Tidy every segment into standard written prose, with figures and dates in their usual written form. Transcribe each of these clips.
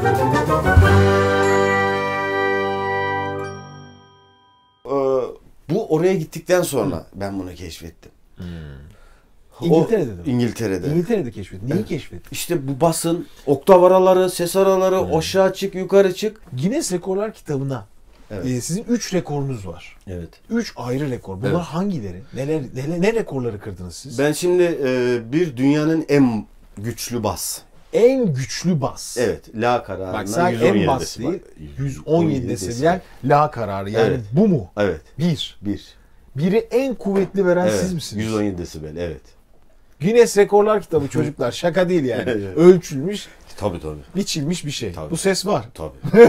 Bu oraya gittikten sonra ben bunu keşfettim. İngiltere'de mi? İngiltere'de. İngiltere'de keşfettin. Neyi keşfettin? İşte bu basın, oktav araları, ses araları, aşağı çık, yukarı çık. Guinness Rekorlar kitabına sizin 3 rekorunuz var. Evet. 3 ayrı rekor. Bunlar hangileri? Ne rekorları kırdınız siz? Ben şimdi bir dünyanın en güçlü bas. En güçlü bas. Evet. La kararına Bak sen 117 en bas desibel. değil, 117 desibel la kararı. Yani Evet. bu mu? Evet. Bir. Bir. Biri en kuvvetli veren Evet. siz misiniz? 117 desibel. Evet. Guinness Rekorlar kitabı çocuklar. Şaka değil yani. Evet. Ölçülmüş, Tabii. biçilmiş bir şey. Tabii. Bu ses var. Tabii.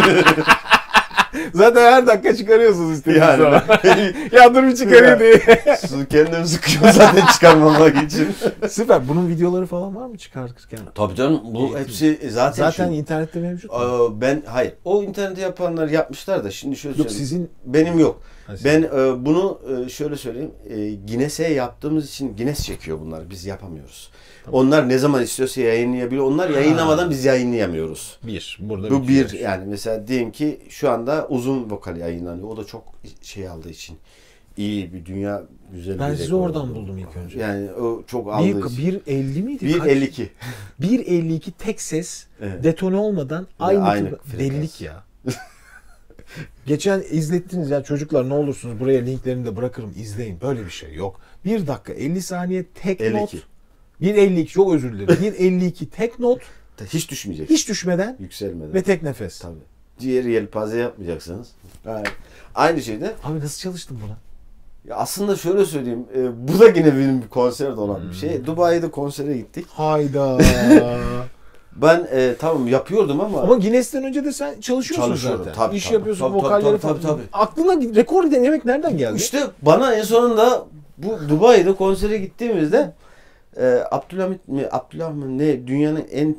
Zaten her dakika çıkarıyorsunuz istediğiniz Yani. zaman. Ya dur bir çıkarayım diye. Kendimi sıkıyorum zaten çıkarmamak için. Süper. Bunun videoları falan var mı çıkartırken? Tabii canım. Bu hepsi zaten internette mevcut mu? hayır. O internette yapanlar yapmışlar da şimdi şöyle Yok söyleyeyim. sizin... Benim yok. Ha, Ben bunu şöyle söyleyeyim. Guinness'e yaptığımız için Guinness çekiyor bunlar. Biz yapamıyoruz. Tamam. Onlar ne zaman istiyorsa yayınlayabiliyor. Onlar yayınlamadan biz yayınlayamıyoruz. Burada bu bir yani mesela diyelim ki şu anda uzun vokal yayınlanıyor. O da çok şey aldığı için iyi bir dünya güzel ben bir sizi oradan buldum ilk önce. Yani o çok aldığı için. 1.50 miydi? 1.52. 1.52 tek ses detone olmadan aynı delilik ya. Geçen izlettiniz ya çocuklar ne olursunuz buraya linklerini de bırakırım izleyin. Böyle bir şey yok. 1 dakika 50 saniye tek 52. not. 1.52 çok özür dilerim. 1.52 tek not. Hiç düşmeyecek. Hiç düşmeden. Yükselmeden. Ve tek nefes. Tabii. Diğeri yelpaze yapmayacaksınız. Aynı şeyde. Abi nasıl çalıştın buna? Ya aslında şöyle söyleyeyim. Bu da yine benim bir konserde olan bir şey. Dubai'de konsere gittik. Hayda. Ben tamam yapıyordum ama. Ama Guinness'ten önce de sen çalışıyorsun zaten. Tabii, İş yapıyorsun, vokalleri falan. Tabii. Aklına rekor denemek nereden geldi? İşte bana en sonunda bu Dubai'de konsere gittiğimizde Abdülhamit ne dünyanın en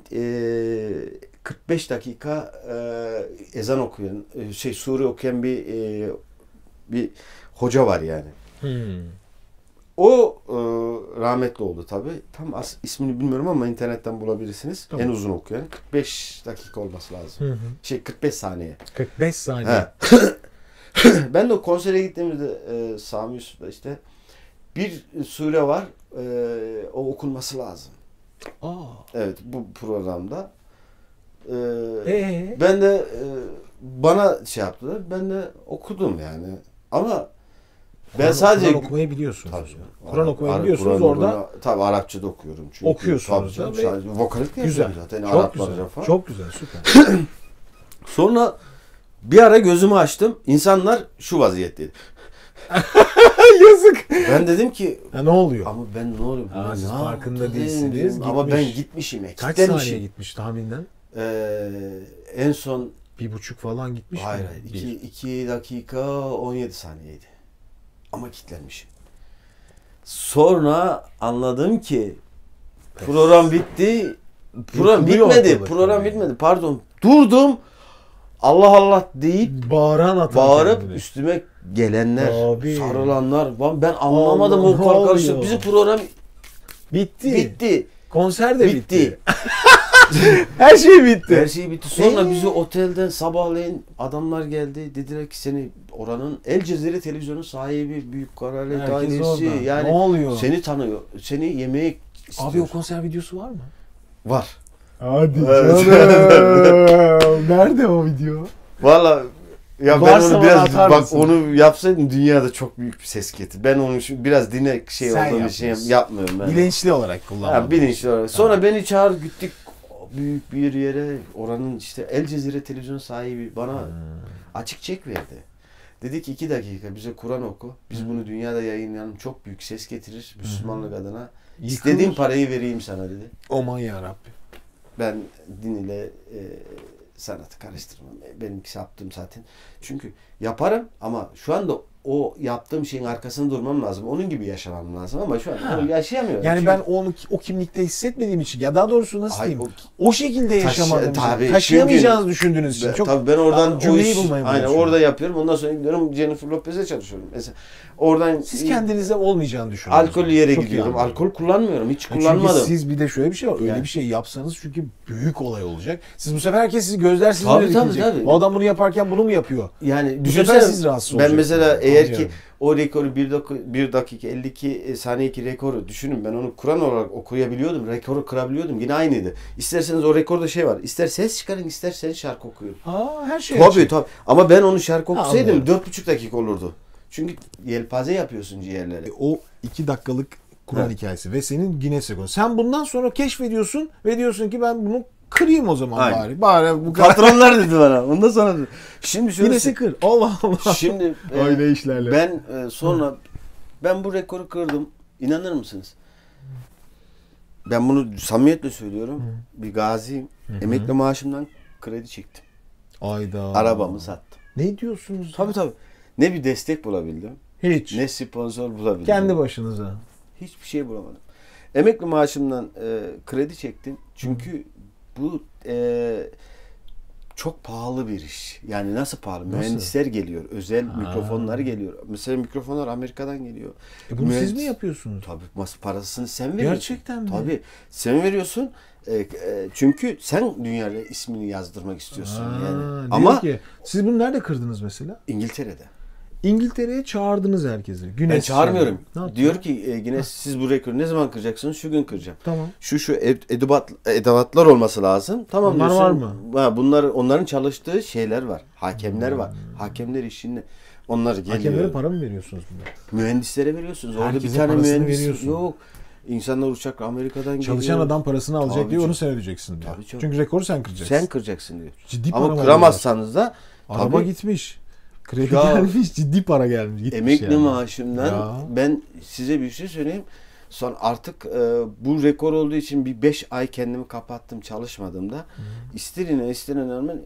45 dakika ezan okuyan sure okuyan bir hoca var yani. O rahmetli oldu tabii. Tam ismini bilmiyorum ama internetten bulabilirsiniz. Tamam. En uzun okuyan 45 dakika olması lazım. 45 saniye. 45 saniye. Ben de konsere gittiğimizde Sami Yusuf'la işte bir sure var. O okunması lazım. Evet bu programda. Ben de bana şey yaptılar. Ben de okudum yani. Ama ben sadece Kur'an okumayı biliyorsunuz. Kur'an okumayı biliyorsunuz orada. Tabii Arapça da okuyorum çünkü. Okuyorsunuz da. Sadece vokalik de güzel. Zaten çok Araplarca güzel. falan. Çok güzel, süper. Sonra bir ara gözümü açtım. İnsanlar şu vaziyetteydi. Yazık. Ben dedim ki ne oluyor? Ama ben ne oluyor? Siz farkında değilsiniz. Ama ben gitmişim. Kaç saniye gitmiş tahminden? En son 1,5 falan gitmiş. Hayır. 2 dakika 17 saniyeydi. Ama kilitlenmişim. Sonra anladım ki program bitti. Program bitmedi. Pardon. Durdum. Allah Allah deyip bağırıp üstüme gelenler, sarılanlar. Ben anlamadım o kargaşa. Bizim program bitti. Konser de bitti. Her şey bitti. Sonra bizi otelden sabahleyin adamlar geldi. Dediler ki seni oranın El Cezire televizyonun sahibi büyük kraliyet ailesi yani ne oluyor? Seni tanıyor. Seni yemeğe istiyor. Abi o konser videosu var mı? Var. Hadi canım. Nerede o video? Valla ya varsa ben onu biraz onu yapsaydım dünyada çok büyük bir ses getir. Ben onu biraz olduğum için yapmıyorum ben. Bilinçli olarak kullanmadım. Bilinçli olarak. Sonra beni çağır gittik büyük bir yere. Oranın işte El Cezire televizyon sahibi bana açık çek verdi. Dedi ki 2 dakika bize Kur'an oku. Biz bunu dünyada yayınlayalım. Çok büyük ses getirir Müslümanlık adına. İstediğin parayı vereyim sana dedi. Aman yarabbi. Ben din ile sanatı karıştırmam. Benim yaptığım zaten. Çünkü yaparım ama şu anda o yaptığım şeyin arkasında durmam lazım. Onun gibi yaşamam lazım ama şu an onu yaşayamıyorum. Yani çünkü ben onu o kimlikte hissetmediğim için ya daha doğrusu nasıl Hayır, diyeyim? O şekilde yaşamadığım için. tabii, Taşıyamayacağınızı düşündüğünüz için. Çok tabii ben oradan cümleyi bulmayı aynen bulmuşum. orada yapıyorum. Ondan sonra gidiyorum Jennifer Lopez'e çalışıyorum. Mesela oradan Siz kendinize olmayacağını düşünüyorsunuz. alkol yere Çok iyi gidiyorum. anladım. Alkol kullanmıyorum. Hiç Çünkü kullanmadım. siz bir de şöyle bir şey var. Öyle Yani. bir şey yapsanız çünkü büyük olay olacak. Siz bu sefer herkes sizi gözler sizi Tabii, böyle tabii, dikecek. tabii. O adam bunu yaparken bunu mu yapıyor? Yani Bu düşünsene sefer siz rahatsız ben olacaksınız. mesela eğer ki Anlıyorum. o rekoru 1 dakika 52 saniyeki rekoru düşünün, ben onu Kur'an olarak okuyabiliyordum. Rekoru kırabiliyordum. Yine aynıydı. İsterseniz o rekorda şey var. İster ses çıkarın, isterseniz şarkı okuyun. Her şey Tabii açık. tabii. Ama ben onu şarkı okusaydım Anlıyorum. 4,5 dakika olurdu. Çünkü yelpaze yapıyorsun ciğerlere. O 2 dakikalık Kur'an Evet. hikayesi ve senin Guinness rekoru. Sen bundan sonra keşfediyorsun ve diyorsun ki ben bunu kırayım o zaman Aynen. bari. Bari bu kadar. Patronlar dedi bana. Ondan sonra dedi. Şimdi şöyle Guinness'i kır. Allah Allah. Şimdi Öyle işlerle. ben sonra ben bu rekoru kırdım. İnanır mısınız? Ben bunu samimiyetle söylüyorum. Bir gaziyim. Emekli maaşımdan kredi çektim. Ayda. Arabamı sattım. Ne diyorsunuz? Tabii tabii. Ne bir destek bulabildim. Hiç. Ne sponsor bulabildim. Kendi başınıza. Hiçbir şey bulamadım. Emekli maaşımdan kredi çektim. Çünkü bu çok pahalı bir iş. Yani nasıl pahalı? Nasıl? Mühendisler geliyor. Özel mikrofonlar geliyor. Mesela mikrofonlar Amerika'dan geliyor. Bunu siz mi yapıyorsunuz? Tabii parasını sen veriyorsun. Gerçekten mi? Tabii. Sen veriyorsun. Çünkü sen dünyaya ismini yazdırmak istiyorsun. Yani. Ama ki, siz bunu nerede kırdınız mesela? İngiltere'de. İngiltere'ye çağırdınız herkesi. Ben Güneş çağırmıyorum. Ne yaptın? Diyor ki yine siz bu rekoru ne zaman kıracaksınız? Şu gün kıracağım. Tamam. Şu edevatlar olması lazım. Tamam Onlar diyorsun. var mı? Ha, onların çalıştığı şeyler var. Hakemler var. Hakemler işini onlar geliyor. Hakemlere para mı veriyorsunuz buna? Mühendislere veriyorsunuz. Orada Herkese bir tane parasını mühendis veriyorsun. yok. İnsanlar uçakla Amerika'dan geliyor. Çalışan adam parasını alacak Tabii diyor, canım. onu sen ödeyeceksin diyor. Tabii canım. Çünkü rekoru sen kıracaksın. Sen kıracaksın diyor. Ciddi para Ama mı kıramazsanız da Araba tabii gitmiş. Kredi Ya, gelmiş, ciddi para gelmiş. Gitmiş emekli yani. maaşımdan Ya. ben size bir şey söyleyeyim. Son artık bu rekor olduğu için bir 5 ay kendimi kapattım çalışmadığımda. İster inanmayın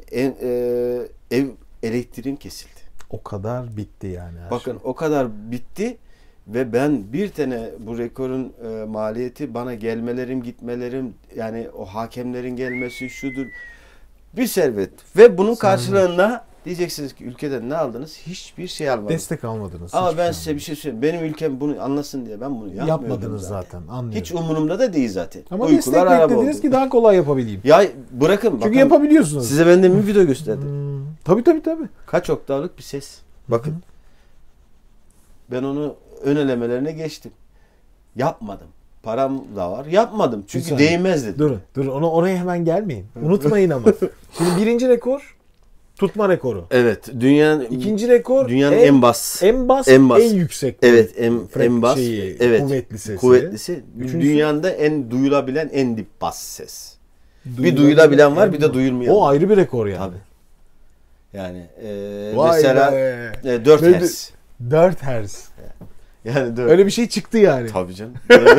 ev elektriğim kesildi. O kadar bitti yani. her Bakın şey. o kadar bitti ve ben bir tane bu rekorun maliyeti bana gelmelerim gitmelerim yani o hakemlerin gelmesi şudur bir servet ve bunun karşılığında diyeceksiniz ki ülkeden ne aldınız? Hiçbir şey almadım. Destek almadınız. Ama hiçbir ben şey size bir şey söyleyeyim. Benim ülkem bunu anlasın diye ben bunu yapmıyorum. yapmadınız zaten. Anlıyorum. Hiç umurumda da değil zaten. Ama Uykular destek araba beklediniz oldu. ki daha kolay yapabileyim. Ya bırakın. Çünkü bakın, yapabiliyorsunuz. size ben de bir video gösterdim. Tabii. Kaç oktavlık bir ses. Bakın. Ben onu ön elemelerine geçtim. Yapmadım. Param da var. Yapmadım. Çünkü saniye. değmez dedim. Dur. Oraya hemen gelmeyin. Unutmayın ama. Şimdi birinci rekor tutma rekoru. Evet. Dünyanın İkinci rekor en bas. en bas, En bas. en yüksek. Evet, en bas. Şeyi, Evet. kuvvetli sesi. Kuvvetlisi. Üçüncüsü? Dünyada en duyulabilen en dip bas ses. Bir duyulabilen var, bir de duyulmayan. O ayrı bir rekor yani. Tabii. Yani Vay mesela be. 4 Ne- Hz. 4 Hz. Yani 4. Öyle bir şey çıktı yani. Tabii canım.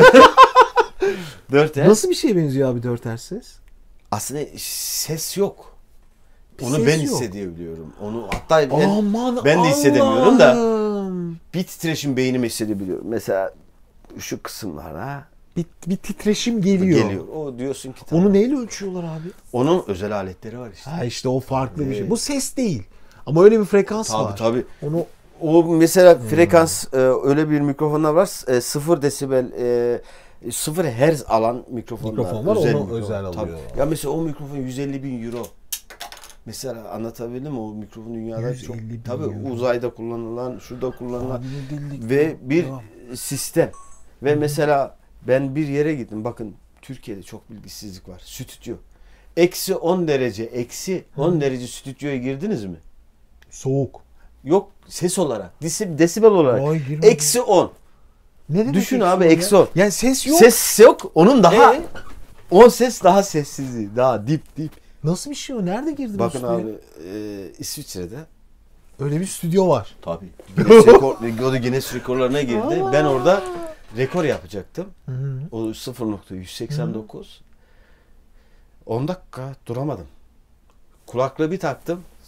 4 Hz. Nasıl bir şeye benziyor abi 4 Hz ses? Aslında ses yok. Bir Onu ses ben yok. hissedebiliyorum. Onu hatta Aman ben de hissedemiyorum da Allah'ım. bir titreşim beynime hissedebiliyorum. Mesela şu kısımlara Bir titreşim geliyor. O diyorsun ki tamam. Onu neyle ölçüyorlar abi? Onun özel aletleri var işte. Ha işte o farklı bir şey. Bu ses değil. Ama öyle bir frekans var. Tabii. Onu O mesela frekans öyle bir mikrofonlar var. 0 desibel 0 hertz alan mikrofonlar. Mikrofon var, özel onu mikrofon. özel Tabii. alıyor. Ya mesela o mikrofon 150.000 euro. Mesela anlatabildim mi? O mikrofon dünyada 150 çok bin tabii euro. uzayda kullanılan, şurada kullanılan Abi ne delilik ve ya. bir Ya. sistem. Ve mesela ben bir yere gittim. Bakın Türkiye'de çok bilgisizlik var. Stüdyo. Eksi 10 derece stüdyoya girdiniz mi? Soğuk. Yok ses olarak. Desibel olarak. Ay, girmedim. Eksi 10. Ne demek Düşün eksi abi, on ya? eksi 10. Yani ses yok. Ses yok. Onun daha 10 ses daha sessizliği. Daha dip. Nasıl bir şey o? Nerede girdin Bakın o stüdyoya? abi İsviçre'de. Öyle bir stüdyo var. Tabii. O da Guinness rekorlarına girdi. Ben orada rekor yapacaktım. Hı. O 0.189. 10 dakika duramadım. Kulaklığı bir taktım.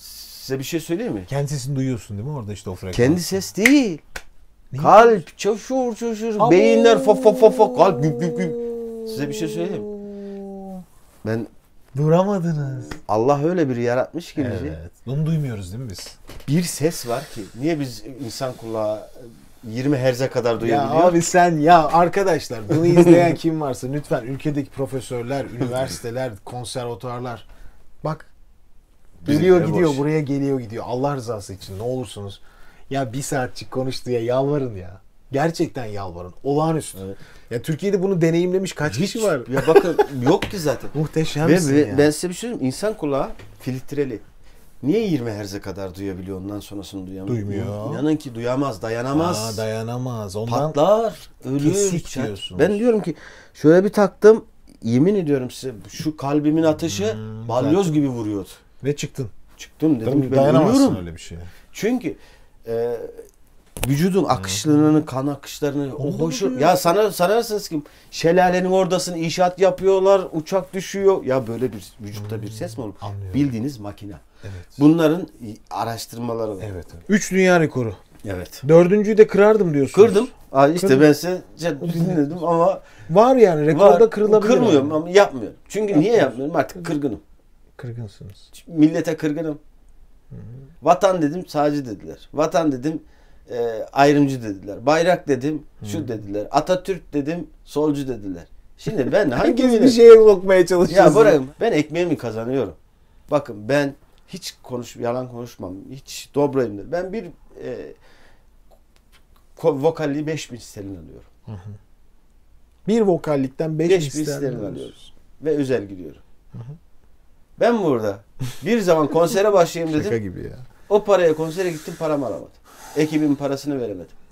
Size bir şey söyleyeyim mi? Kendi sesini duyuyorsun değil mi orada işte o frekans? Kendi ses değil. Ne? Kalp çoşur. Beyinler fo kalp güp güp güp. Size bir şey söyleyeyim mi? Ben Duramadınız. Allah öyle biri yaratmış ki bizi. Evet. Bunu duymuyoruz değil mi biz? Bir ses var ki niye biz insan kulağı 20 Hz'e kadar Ya duyabiliyor? abi sen ya arkadaşlar bunu izleyen kim varsa lütfen ülkedeki profesörler, üniversiteler, konservatuarlar bak geliyor Bizimkiler gidiyor boş. buraya geliyor gidiyor. Allah rızası için ne olursunuz ya bir saatçik konuş diye yalvarın ya. Gerçekten yalvarın. Olağanüstü. Evet. Ya Türkiye'de bunu deneyimlemiş kaç kişi var? Ya bakın yok ki zaten. Muhteşemsin Ve ya. ben size bir şey söyleyeyim. İnsan kulağı filtreli. Niye 20 Hz'e kadar duyabiliyor ondan sonrasını duyamıyor? Duymuyor. İnanın ki duyamaz, dayanamaz. Aa, dayanamaz. Ondan Patlar, ölür. kesik çat. diyorsunuz. Ben diyorum ki şöyle bir taktım. Yemin ediyorum size şu kalbimin atışı balyoz gibi vuruyordu. ve çıktın. Çıktım dedim Tabii ki ben dayanamazsın ölüyorum. öyle bir şeye. Çünkü vücudun akışlarını, kan akışlarını, o Onu da hoşu... biliyor. Ya sanarsınız ki şelalenin oradasını inşaat yapıyorlar, uçak düşüyor. Ya böyle bir vücutta bir ses mi olur? Anlıyorum. Bildiğiniz makine. Evet. Bunların araştırmaları var. Evet. 3 dünya rekoru. Evet. 4.'yü de kırardım diyorsunuz. Kırdım. Aa işte Kırdın. ben size dinledim ama Var yani rekorda var. kırılabilir. Kırmıyorum yani. ama yapmıyorum. Çünkü niye yapmıyorum? Artık kırgınım. Kırgınsınız. Millete kırgınım. Vatan dedim sağcı dediler. Vatan dedim ayrımcı dediler. Bayrak dedim şu dediler. Atatürk dedim solcu dediler. Şimdi ben hangi Herkes bir şeye sokmaya çalışıyor. Ya bırakın ben ekmeğimi kazanıyorum. Bakın ben hiç yalan konuşmam. Hiç dobrayımdır. Ben bir vokalliği 5.000 sterlin alıyorum. Bir vokallikten 5 5.000 sterlin alıyoruz. Ve özel gidiyorum. Ben burada bir zaman konsere başlayayım Şaka dedim. gibi ya. O paraya konsere gittim paramı alamadım. Ekibin parasını veremedim.